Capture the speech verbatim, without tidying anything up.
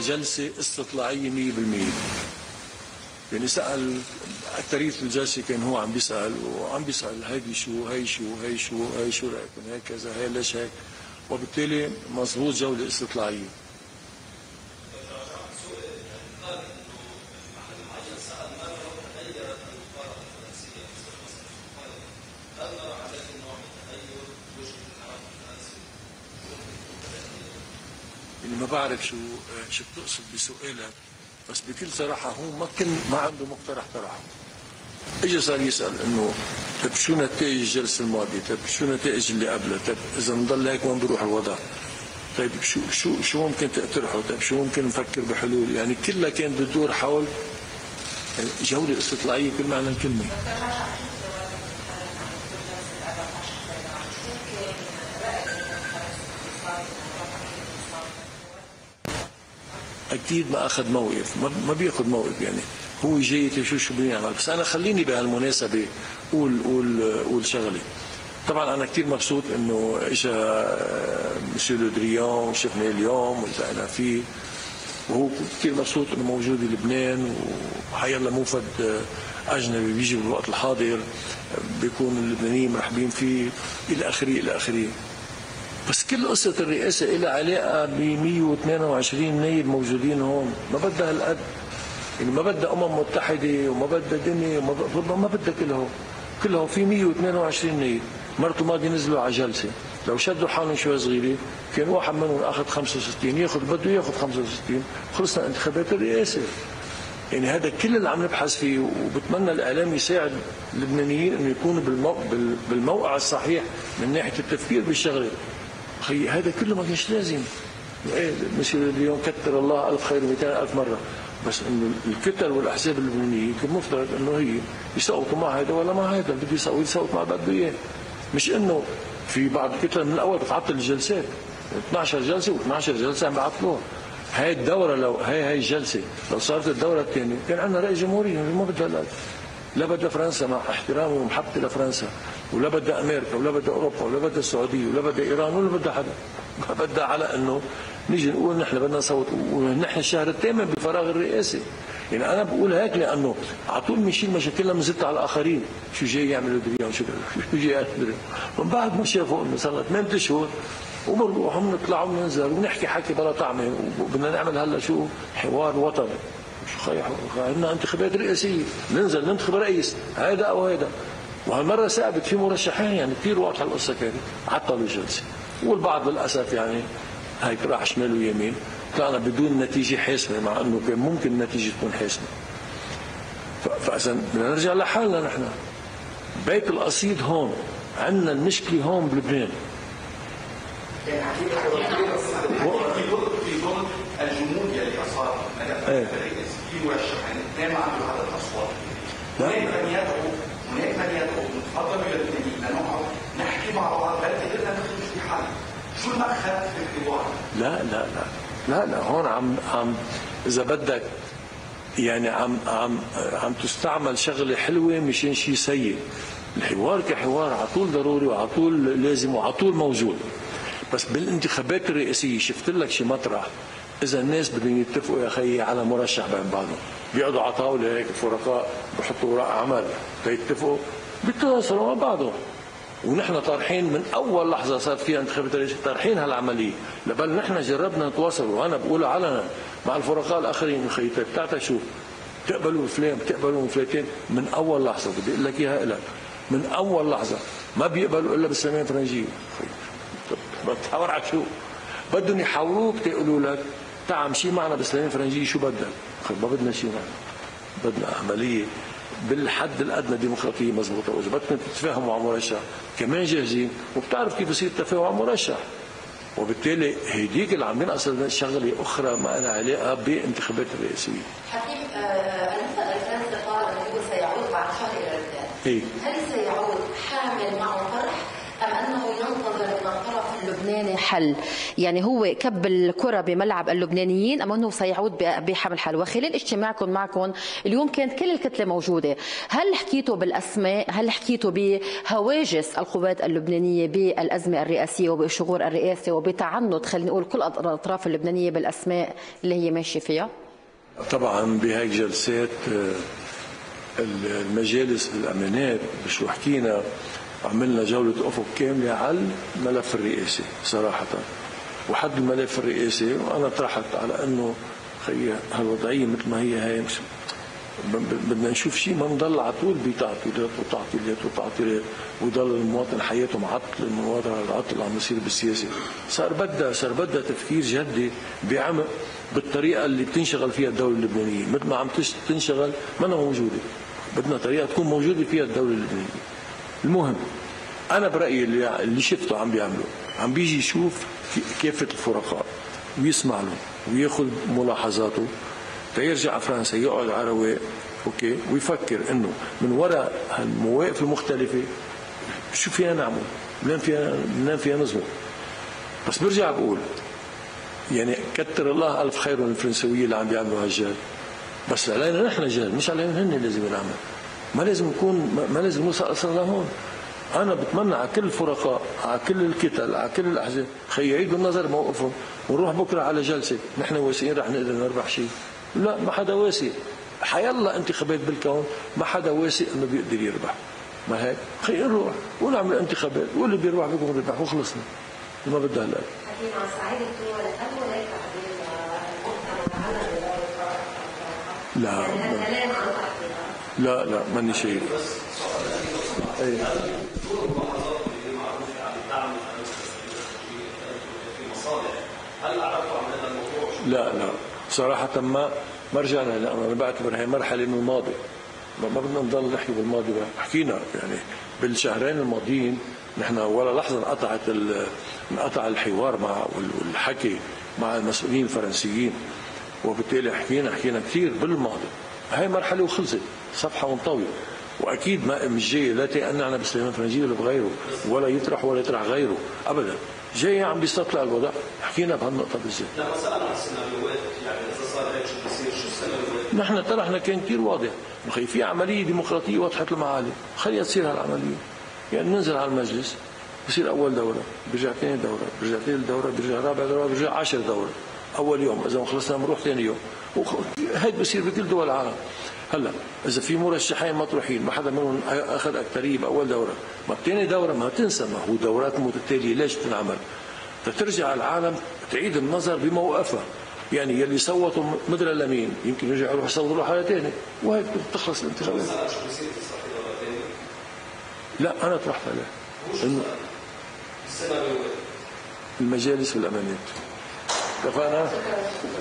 جلسة استطلاعية مية بالمية. يعني سأل التاريخ الجلسة كان هو عم بيسأل وعم بيسأل هيدي شو هي شو هي شو هي شو رأيكم هيك كذا هي ليش هيك، وبالتالي مضبوط جولة استطلاعية. يعني ما بعرف شو شو بتقصد بسؤالك، بس بكل صراحة هو ما كان ما عنده مقترح طرحه. اجى صار يسأل انه طيب شو نتائج الجلسة الماضية؟ طيب شو نتائج اللي قبلها؟ طيب إذا نضل هيك وين بيروح الوضع؟ طيب شو شو شو ممكن تقترحوا؟ طيب شو ممكن نفكر بحلول؟ يعني كلها كانت بتدور حول جولة استطلاعية كل معنى الكلمة. اكيد ما اخذ موقف، ما بياخذ موقف، يعني هو جاي شو شو بدنا نعمل. بس انا خليني بهالمناسبه قول قول قول شغله. طبعا انا كثير مبسوط انه اجى مسيو لودريان وشفناه اليوم والتقينا فيه، وهو كثير مبسوط انه موجود بلبنان، وحيلا موفد اجنبي بيجي بالوقت الحاضر بيكون اللبنانيين مرحبين فيه الى اخره الى اخره. بس كل قصة الرئاسة لها علاقة ب مية وثمانية وعشرين نايب موجودين هون، ما بدها هالقد، يعني ما بدها أمم متحدة وما بدها دنيا وما ما بدها كلهم، كلهم في مية وثمانية وعشرين نايب، مرته ماضي نزلوا على جلسة، لو شدوا حالهم شوي صغيرة كان واحد منهم أخذ خمسة وستين، ياخذ بده ياخذ خمسة وستين، خلصنا انتخابات الرئاسة. يعني هذا كل اللي عم نبحث فيه، وبتمنى الإعلام يساعد اللبنانيين إنه يكونوا بالمو... بالموقع الصحيح من ناحية التفكير بالشغلة. خي هذا كله ما كانش لازم. ايه مسيو اليوم كتر الله الف خير ومئتين الف مره، بس انه الكتل والاحزاب اللبنانيه كان مفترض انه هي يصوتوا مع هذا ولا مع هذا، اللي بده يصوت يصوت مع بده اياه. مش انه في بعض الكتل من الاول بتعطل الجلسات، اثنعش جلسه واثنعش جلسه عم بيعطلوها. هاي الدوره لو هاي هاي الجلسه لو صارت الدوره الثانيه كان عندنا رئيس جمهوريه ما بدها لا لا بدها فرنسا مع احترامي ومحبتي لفرنسا، ولا بدها امريكا ولا بدها اوروبا ولا بدها السعوديه ولا بدها ايران ولا بدها حدا، ما بدها على انه نيجي نقول نحن بدنا نصوت ونحن الشهر الثامن بفراغ الرئاسي. يعني انا بقول هيك لانه على طول بنشيل مشاكلنا بنزتها على الاخرين، شو جاي يعملوا دريان شو شو جاي يعملوا من بعد ما شافوا انه صار لنا ثمانية اشهر وبنروح وبنطلع وبننزل ونحكي حكي بلا طعمه، وبدنا نعمل هلا شو حوار وطني. شو خي عندنا انتخابات رئاسيه ننزل ننتخب رئيس هذا او هذا، وهالمره ثابت في مرشحين، يعني كثير واضحه القصه كانت عطلوا الجلسه، والبعض للاسف يعني هيك راح شمال ويمين، طلعنا بدون نتيجه حاسمه مع انه كان ممكن النتيجه تكون حاسمه. فاذا بدنا نرجع لحالنا نحن. بيت القصيد هون، عندنا المشكله هون بلبنان. يعني في ضمن الجمود يلي صار في مرشحين اثنين ما عندهم عدد اصوات. هناك من يدعو هناك من يدعو نتفضلوا يا لبنانيين لنقعد نحكي مع بعض بل قدرنا نخرج في حل. شو المأخذ في الحوار؟ لا لا لا لا لا هون عم عم اذا بدك يعني عم عم عم تستعمل شغله حلوه مشان شيء سيء. الحوار كحوار على طول ضروري وعلى طول لازم وعلى طول موجود. بس بالانتخابات الرئاسيه شفت لك شي مطرح اذا الناس بدهم يتفقوا يا خيي على مرشح بين بعضهم، بيقعدوا على طاوله هيك الفرقاء بحطوا وراء عمل فيتفقوا بيتواصلوا مع بعضهم. ونحن طارحين من اول لحظه صار فيها انتخابات الرئاسيه طارحين هالعمليه، بل نحن جربنا نتواصل وانا بقول علنا مع الفرقاء الاخرين خيي بتاعتها شو بتقبلوا فلان بتقبلوا فلانتين من اول لحظه، بدي اقول لك اياها لك من اول لحظه ما بيقبلوا الا بالسلاميه الفرنجيه. بتحاور على شو؟ بدهم يحاوروك تقولوا لك تعال امشي معنا بالسلاميه الفرنجيه شو بدك؟ ما بدنا شيء معنا، بدنا عمليه بالحد الادنى ديمقراطيه مضبوطه، واذا بدكم تتفاهموا على مرشح كمان جاهزين وبتعرف كيف يصير التفاهم على مرشح. وبالتالي هيديك اللي عم ينقص شغله اخرى ما لها علاقه بانتخابات الرئاسيه. حكيم المسألة الثالثة قال انه سيعود بعد شهر الى لبنان. إيه؟ هل سيعود حامل معه طرح ام انه ينتظر من الطرف اللبناني حل، يعني هو كب الكرة بملعب اللبنانيين أم أنه سيعود بحمل حل؟ وخلال اجتماعكم معكم اليوم كانت كل الكتلة موجودة، هل حكيتوا بالأسماء؟ هل حكيتوا بهواجس القوات اللبنانية بالأزمة الرئاسية وبشغور الرئاسة وبتعنت خلينا نقول كل الأطراف اللبنانية بالأسماء اللي هي ماشية فيها؟ طبعا بهيك جلسات المجالس الأمانات بشو حكينا، عملنا جولة أفق كاملة على الملف الرئاسي صراحة، وحد الملف الرئاسي وأنا طرحت على أنه خي هالوضعية مثل ما هي هاي مش بدنا نشوف شيء، ما نضل على طول بتعطيلات وتعطيلات وتعطيلات ويضل المواطن حياته معطل، المواطن العطل اللي عم يصير بالسياسة. صار بدها صار بدها تفكير جدي بعمق بالطريقة اللي بتنشغل فيها الدولة اللبنانية، مثل ما عم تنشغل ما أنا موجودة، بدنا طريقة تكون موجودة فيها الدولة اللبنانية. المهم أنا برأيي اللي, اللي شفته عم بيعمله، عم بيجي يشوف كافة الفرقاء ويسمع له وياخذ ملاحظاته، تيرجع على فرنسا يقعد على رواق اوكي ويفكر انه من وراء هالمواقف المختلفة شو فينا نعمل، منين فينا منين فينا نظبط. بس برجع بقول يعني كتر الله ألف خير من الفرنسوية اللي عم بيعملوا هالجهل، بس علينا نحن جهل، مش عليهم هن لازم نعمل، ما لازم نكون ما لازم نوصل اصلا لهون. انا بتمنى على كل الفرقاء، على كل الكتل، على كل الاحزاب خي يعيدوا النظر موقفهم، ونروح بكره على جلسه نحن واثقين رح نقدر نربح شيء. لا ما حدا واثق، حيالله انتخابات بالكون ما حدا واثق انه بيقدر يربح، ما هيك؟ خي نروح ونعمل انتخابات واللي بيربح بيكون ربح وخلصنا، ما بدها هلا. لا لا لا ماني شايف. ايه لا لا صراحة ما ما رجعنا، لا أنا بعتبر هي مرحلة من الماضي، ما بدنا نضل نحكي بالماضي. حكينا يعني بالشهرين الماضيين نحن ولا لحظة انقطعت انقطع الحوار مع والحكي مع المسؤولين الفرنسيين، وبالتالي حكينا حكينا كثير بالماضي. هاي مرحلة وخلصت، صفحة ونطوي، واكيد ما مش جاي لا تقنعنا بسليمان فرنجي ولا بغيره ولا يطرح ولا يطرح غيره ابدا، جاي عم بيستطلع الوضع. حكينا بهالنقطه بالذات. لا بس انا عن السيناريوهات، يعني اذا صار هيك شو بصير، شو السيناريوهات؟ نحن طرحنا كان كثير واضح، بخي في عمليه ديمقراطيه وضحت المعالم، خليها تصير هالعمليه، يعني ننزل على المجلس بصير اول دوره، بيرجع ثاني دوره، بيرجع ثالث دوره، بيرجع رابع دوره، بيرجع عشر دوره، اول يوم اذا ما خلصنا بنروح ثاني يوم، وهيك بصير بكل دول العالم. هلا اذا في مرشحين مطروحين ما حدا منهم اخذ اكثريه باول دوره، ما بثاني دوره ما تنسى، ما هو دورات متتاليه ليش تنعمل؟ تترجع العالم تعيد النظر بموقفها، يعني يلي صوتوا مدري لمين يمكن يرجعوا يروحوا يصوتوا له حاجه ثانيه، وهيك بتخلص الانتخابات. لا انا طرحت عليه انه المجالس والامانات. اتفقنا؟